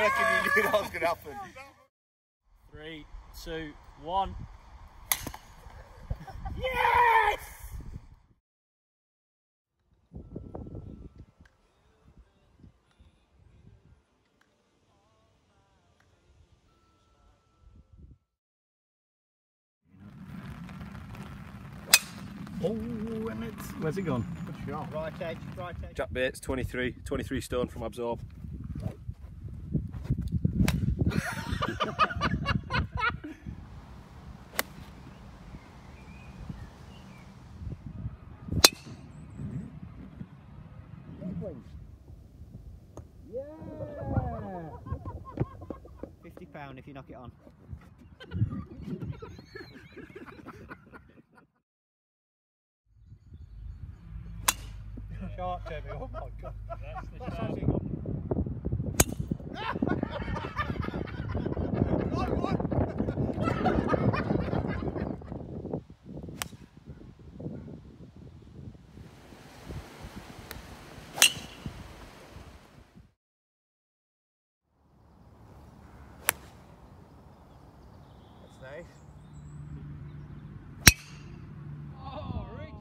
reckon you knew that was going to happen. 3, 2, 1. Yes! Oh, and where's it gone? Good shot. Right edge, right edge. Jack Bates, 23 stone from Absorb. Yeah! £50 if you knock it on. Shark, Toby. Oh my god. That's the shark. That's nice. Oh, Ricky.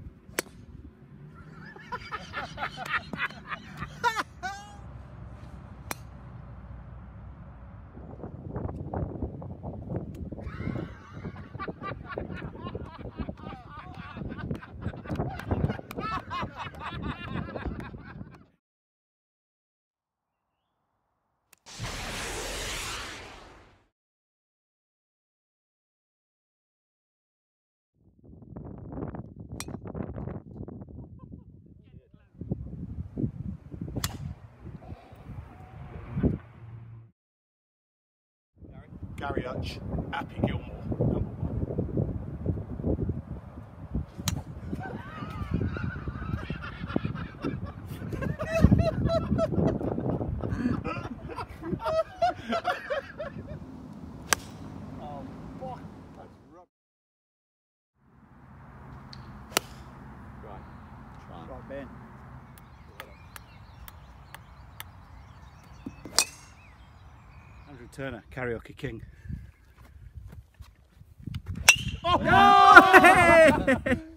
Gary Hutch, Happy Gilmore, number 1. Oh, fuck. That's rubbish. Right. Right, Ben. Andrew Turner, Karaoke King. Oh! No!